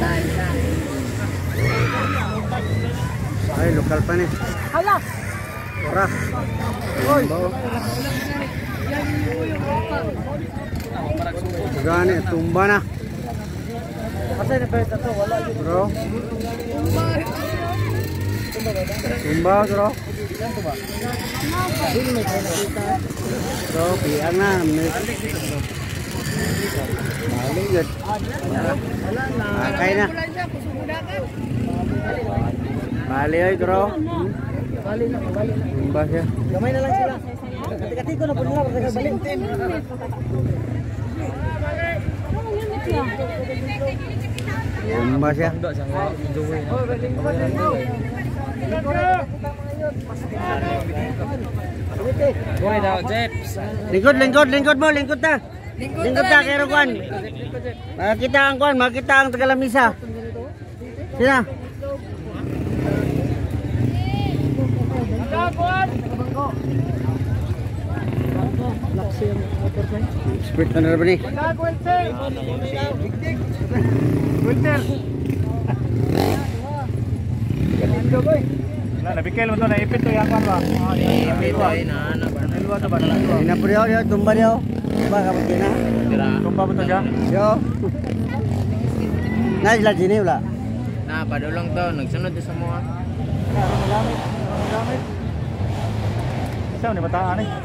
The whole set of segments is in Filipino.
Ay, lokal pa ni. Hala. Ora. Oy. Gani tumba na. Asa na pwede to? Wala yun. Bro. Tumba, bro. Bro, biar na. Balik yun. Pakay na. Bali ay, bro. Bali na, bali na. Tumba siya. Gamay na lang sila. Kati-kati ko na po nila. Balik. Tumba siya. Lingkod mo, lingkod ta. Lingkod ta, kaya kuan. Makita ang kuan, makita ang Tagalamisa. Sina? Split na naman ni. Nabikil mo to, naipit to yung kan ba? Naipit ay na. Ina po dia tumba dia. Tumba kapag kina. Tumba mo to siya? Yo. Na sila sini wala. Nah, padulong to, nagsunod to sa mga. Magamit. Saan ni bataan eh?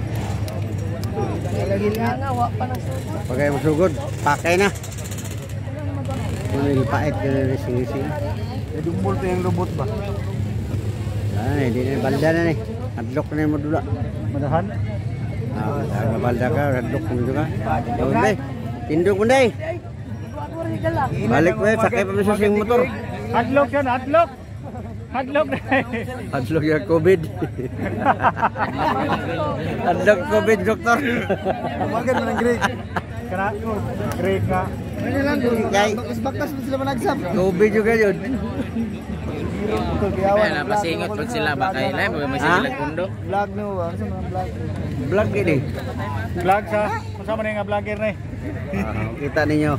Pakai masugod, pakai na. Manil pait kena sing-sing. Dumbol to yung lubot ba? Ay, di na balda na ni. Hadlok na mo dula. Madahan? Ah, balda ka, hadlok mo juga. Yun tindog mo day. Balik mo, sakay pa sa sing motor. Hadlok yan, hadlok! Hadlok na eh. Hadlok ya COVID. Hadlok COVID, doktor. Umagan mo ng Greg. Kaya Greg ka. Bakas-bakas mo sila managsap. COVID juga yun. Kaya napasingot pag sila bakay na, may sila kundo. Vlog no, ano sa mga vlog? Vlog ini. Vlog sa? Kasama na yung vlogger na eh. Kita ninyo.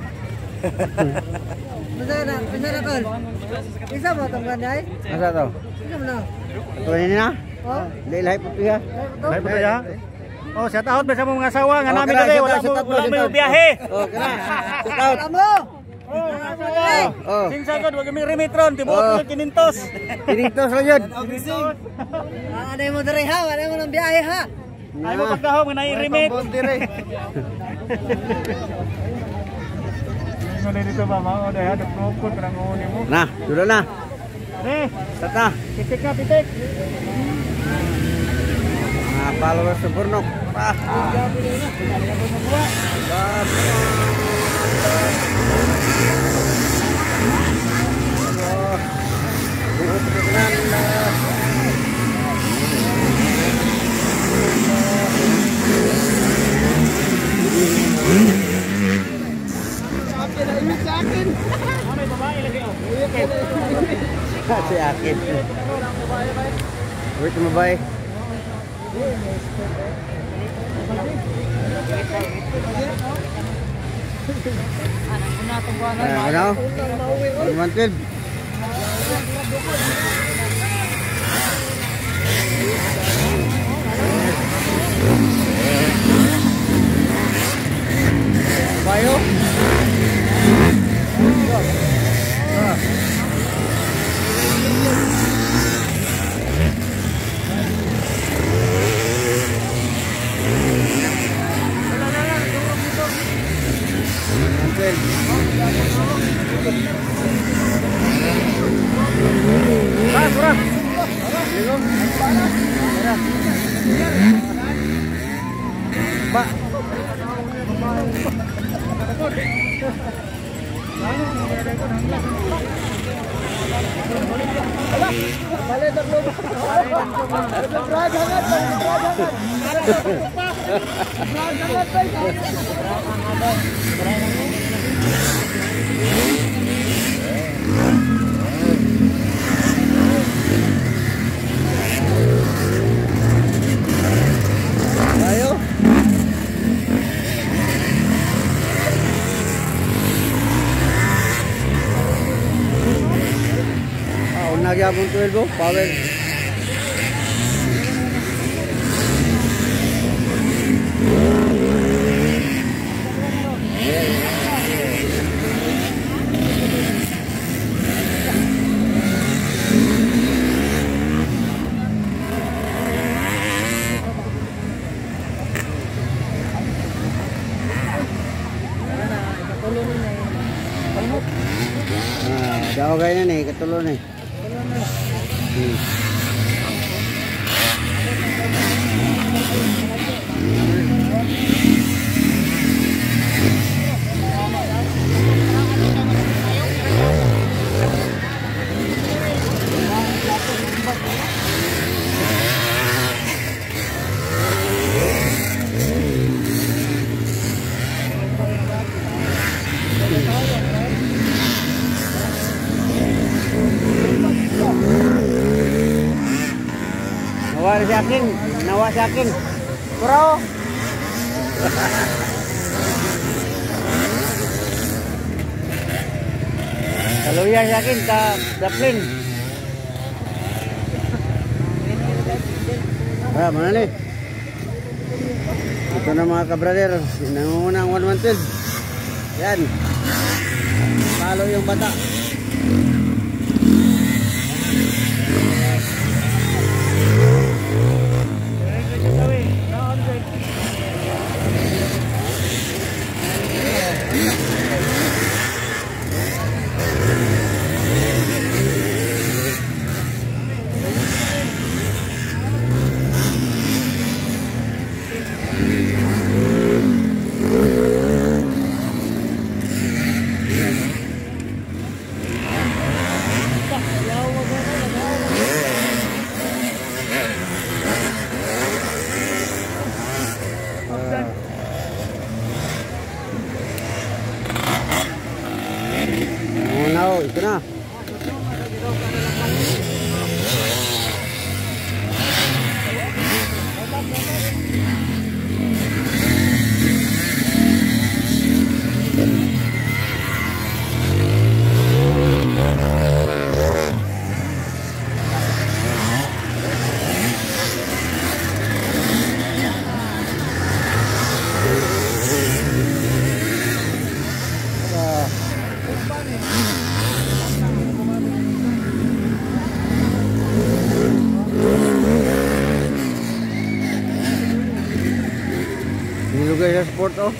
Masaya na Col. Isa mo itong ganyan? Masa to? Isa mo na. Ito ini na? Oh? Lilahay po ya. Lahat po ya? Oh, shout out ba sa mga asawa nga Oh, namin kena, dali, shout out, wala mo shout yung biyahe. Oh, kena. Shout out. Amo! Oh, Oh. Sinsa ko, wag kami remitron, tibuot ko kinintos. Kinitos lang yun. Ano mo diri ha? Ano mo ng biyahe ha? Ay mo pagdahom nga nai-remit. Ano dito ba mga oday ha? Nagpukot parang uni mo. Nah, sudah na. Eh, Tata. pitik ka, pitik. Mga followers sa Burnok. Si Akin. Wait mo ba eh? Ano? 112. Bayo? Pak. Ayo. nagyapon 12 oh, power. Daw kayo na nih, ketulo nih. Nawa sa akin. Puro. Kaluya sa akin, Daplin. Mana nih? Ito na mga kabrader, nangungunang 112. Yan. Palo yung bata. Ito na. Nilugay sa sport oh.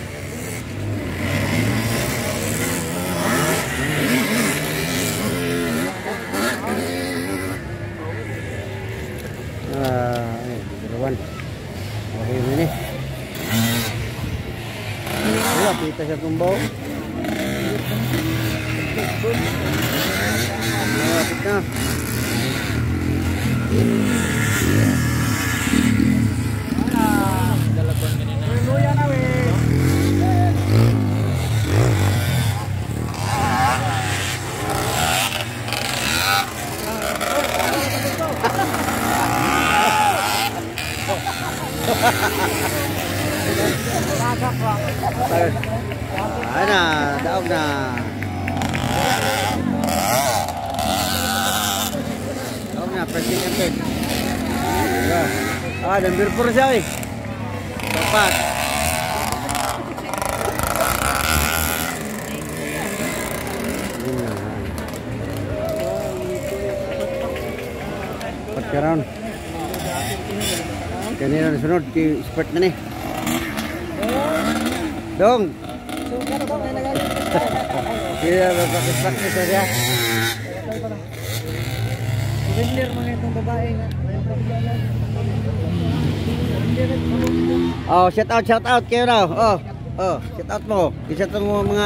Dalawan. Okay ini. Wala kita sa tumbaw. Lapit na. Ay na, daog na. Daog na, pressing emped. Number 4 siya eh. Dapat. Pat ka round. Kanina na sunod, expert na ni. Dong. Iya, praktis-praktis saja. Bener mga itong babae nga. Oh, shout out kayo raw. Oh, shout out mo. Isa tong mga